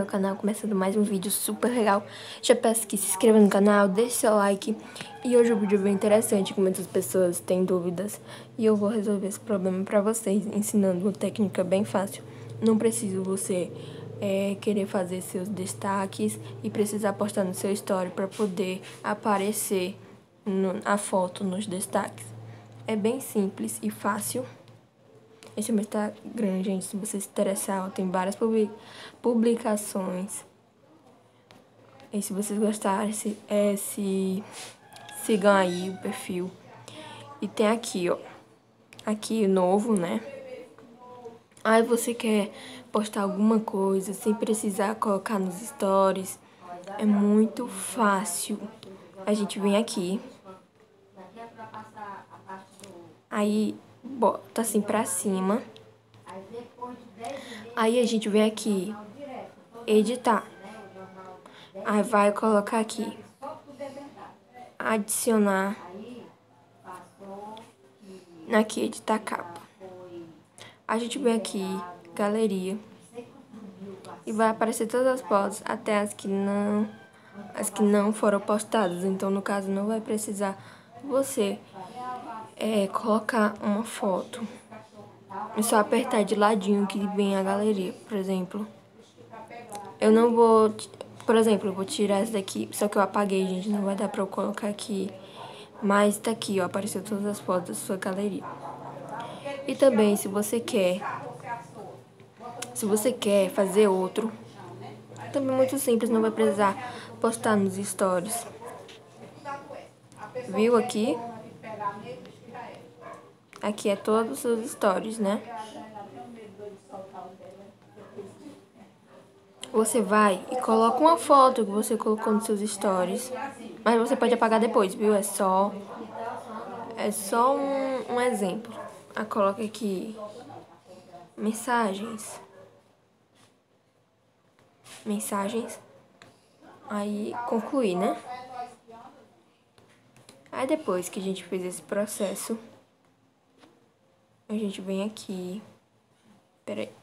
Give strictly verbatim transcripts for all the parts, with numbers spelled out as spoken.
meu canal, começando mais um vídeo super legal. Já peço que se inscreva no canal, deixe seu like. E hoje o vídeo é bem interessante, que muitas pessoas têm dúvidas. E eu vou resolver esse problema pra vocês, ensinando uma técnica bem fácil. Não preciso você é, querer fazer seus destaques e precisar postar no seu story para poder aparecer no, a foto nos destaques. É bem simples e fácil. Esse é o meu Instagram, gente, se você se interessar, tem várias publicações. E se vocês gostarem, se, é, se sigam aí o perfil. E tem aqui, ó, aqui novo, né? Aí você quer postar alguma coisa sem precisar colocar nos stories. É muito fácil. A gente vem aqui. Aí bota assim pra cima. Aí a gente vem aqui, editar. Aí vai colocar aqui, adicionar. Aqui, editar capa. A gente vem aqui, galeria. E vai aparecer todas as fotos, até as que não, as que não foram postadas. Então, no caso, não vai precisar você é, colocar uma foto. É só apertar de ladinho que vem a galeria, por exemplo. Eu não vou... Por exemplo, eu vou tirar essa daqui, só que eu apaguei, gente. Não vai dar pra eu colocar aqui. Mas tá aqui, ó. Apareceu todas as fotos da sua galeria. E também, se você quer... Se você quer fazer outro... Também é muito simples, não vai precisar postar nos stories. Viu aqui? Aqui é todos os seus stories, né? Você vai e coloca uma foto que você colocou nos seus stories. Mas você pode apagar depois, viu? É só... É só um, um exemplo. Ah, coloca aqui... Mensagens. Mensagens. Aí, concluir, né? Aí, depois que a gente fez esse processo, a gente vem aqui... Pera aí.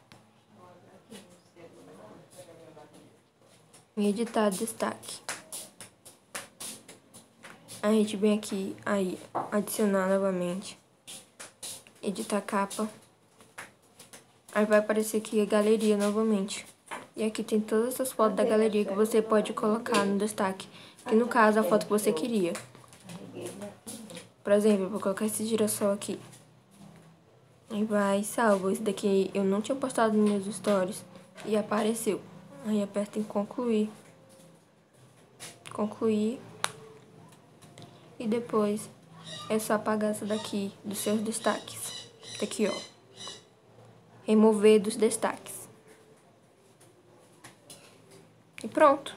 Em editar destaque. A gente vem aqui, aí, adicionar novamente. Editar capa. Aí vai aparecer aqui a galeria novamente. E aqui tem todas as fotos da galeria que você pode colocar no destaque. Que no caso, a foto que você queria. Por exemplo, eu vou colocar esse girassol aqui. Aí vai, salvo. Esse daqui eu não tinha postado nos meus stories. E apareceu. Aí aperta em concluir. Concluir. E depois é só apagar essa daqui dos seus destaques. Tá aqui, ó. Remover dos destaques. E pronto.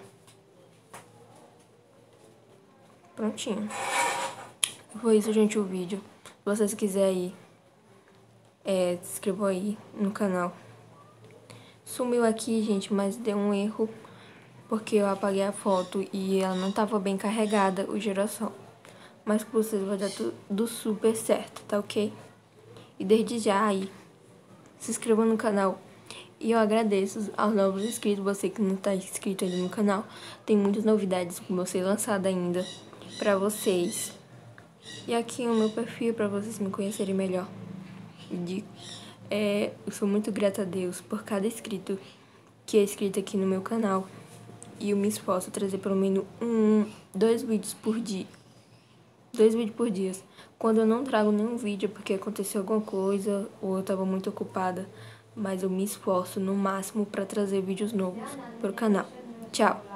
Prontinho. Foi isso, gente, o vídeo. Se vocês quiserem ir, é, se inscrevam aí no canal. Sumiu aqui, gente, mas deu um erro. Porque eu apaguei a foto e ela não estava bem carregada, o girassol. Mas com vocês vai dar tudo super certo, tá ok? E desde já aí, se inscreva no canal. E eu agradeço aos novos inscritos, você que não está inscrito ainda no canal. Tem muitas novidades que vão ser lançadas ainda pra vocês. E aqui é o meu perfil para vocês me conhecerem melhor. De, é, eu sou muito grata a Deus por cada inscrito que é inscrito aqui no meu canal. E eu me esforço a trazer pelo menos um, dois vídeos por dia. Dois vídeos por dia. Quando eu não trago nenhum vídeo porque aconteceu alguma coisa ou eu estava muito ocupada. Mas eu me esforço no máximo para trazer vídeos novos pro canal. Tchau!